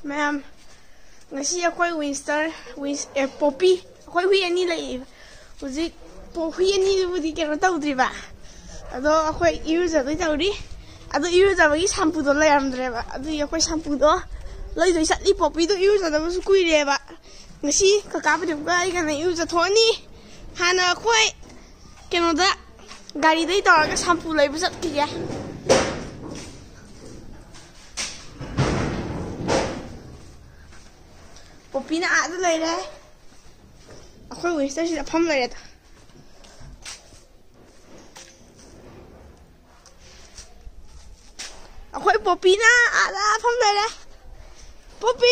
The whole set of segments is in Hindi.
Ma'am ngasi akhoi Winstar Poppy akhoi hui ani lai huji hui ani budi kero taudri ba ado akhoi iruja doi tauri ado iruja bagi shampoo do lai amdre ba ado akhoi shampoo do lai doi satli Poppy do iruja da su kui re ba ngasi kaka ba dem ga ai kana iruja thoni hana akhoi keno da gari dai tar ga shampoo lai bu sat ki ya Poppy na ada lai re akhoi Winstar si da pham lai re ta akhoi Poppy na ada pham lai re Poppy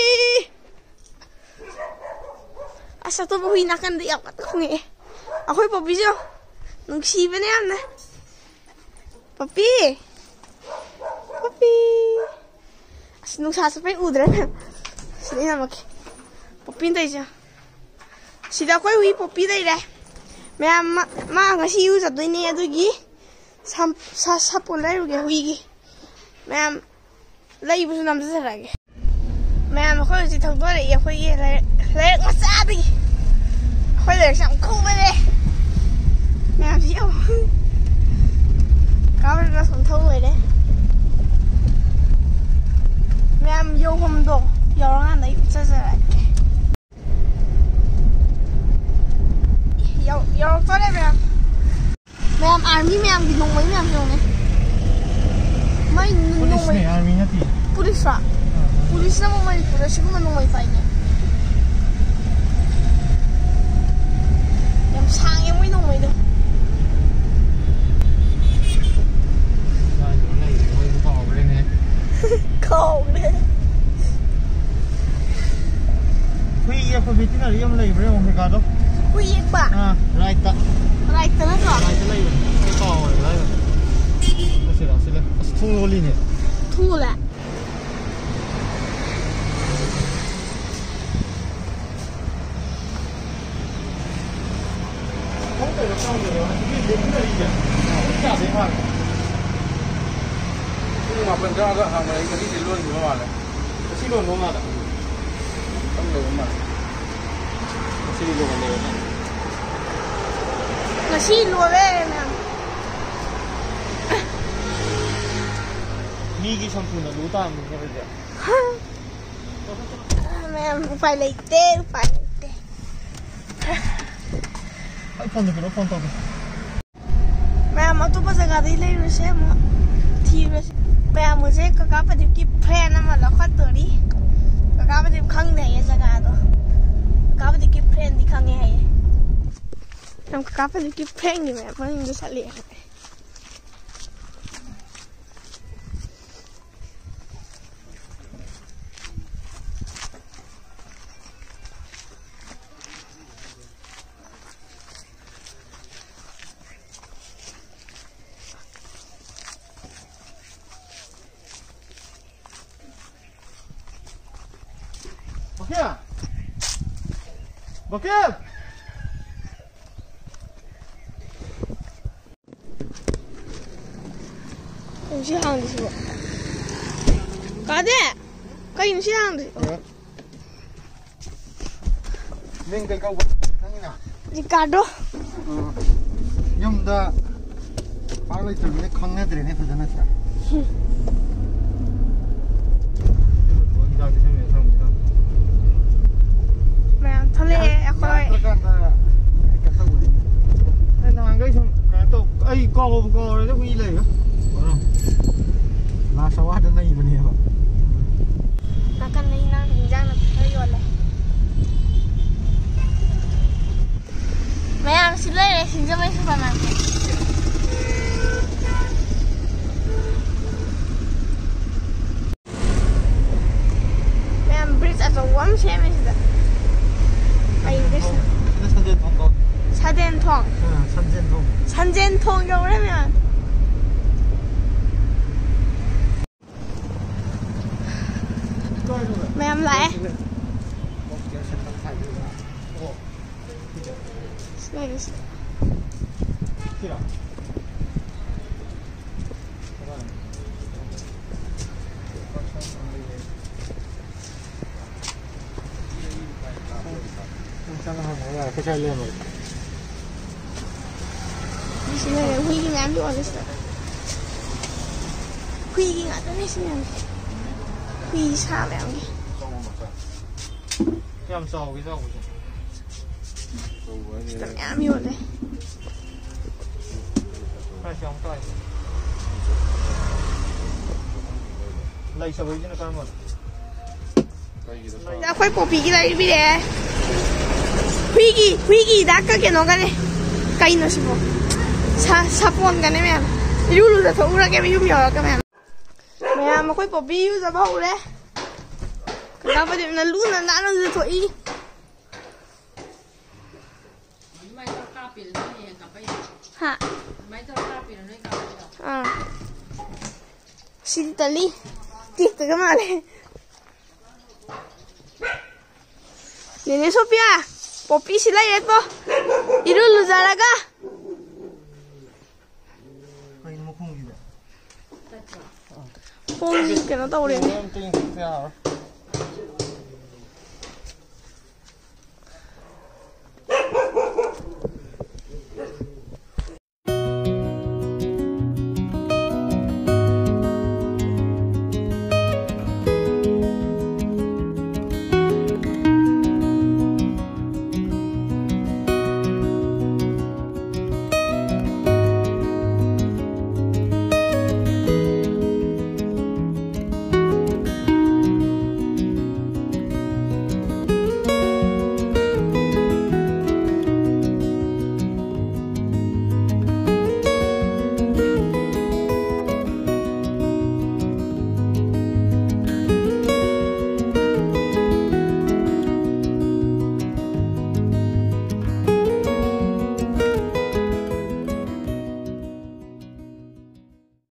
asa to hui na kan de yak ta khunge akhoi Poppy jo nungsi bane amna Poppy Poppy as nungsa sa pai udre sini na mak Poppy dai ja sida akhoi hui Poppy dai re मैम ngasi use adoi ne adugi sapon lai ruge hui gi मैम lai bu nam za rage मैम khoi ji thong do le ye khoi ye le ngasa bi khoi le sam khu ba le मैम ji yo ka ba ra som thong le de मैम yo hom do yo rang na za za rage yo to le मैम आर्मी मैम की नोंग में मैम जोने मैं पुलिस में आर्मी ना थी पुलिस रा पुलिस ना मैं पुलिस को मैं नोंग में पाई नहीं मैम सांगे मैं नोंग में दो कौन हुई ये कोई भी ना रियम ले बड़े होंगे का तो हुई एक बार राइट ना तो राइट ले ये तो ले सिला थूली ने थूला अपन जगह हमारे कभी दिलों नहीं हुआ है किसी को नहीं मारा हम लोग मारा किसी को नहीं मारा ngasi lo le मैम मीगी शैम्पू ना लूटा हम क्या करते मैम ऊपर लेते फोन तो मैम तो बस जगह दे ले रुसे ठीक है मैम मुझे काका पति की फ्रेंड ना मतलब खतरी काका पति खंग दे ये जगह तो काका पति की फ्रेंड दिखांगे है हम काका पति की फ्रेंड नहीं मैं पर इंग्लिश वाली है Bakir 음식 하는 데 있어. 가대. 가 음식 하는 데 있어. Nên cây câu thằng nào đi cả đó nhưng đã bao lâu rồi mới không nghe được này phải thế nào mẹ thằng này coi nàng cái xong cái tàu ấy co rồi nó huy lệ là sao hết đây mình hiểu là cái này nó hình dạng là hơi rồi này mẹ xin lỗi xin cho mấy số phần nào mẹ bridge ở trong quán xe mấy gì đó ai biết nó 산전 통고 사den통 산전통이라고 하면 mẹ em lại 살려면. 이시네 후이긴 안 좋아졌어. 후이긴 안 좋아졌으면 후이 사량이. 그냥 싸우기 싸우고. 진짜 얌이 원래. 다시 안 따. lấy sao với nó con một đã quay bộ phí cái này đi để huy kỳ đã cái nó cái này cây nó xíu sa phun cái này mẹ yêu luôn là thấu ra cái yêu nhỏ cái mẹ mẹ mà quay bộ phí yêu ra bao đấy cái nào phải điểm là lú là đã nó rồi thôi hả xin tali tiếp tới cái mà này nene Sophia Poppy sila ito irulu zaraga cái nó không gì không cái nó tao đấy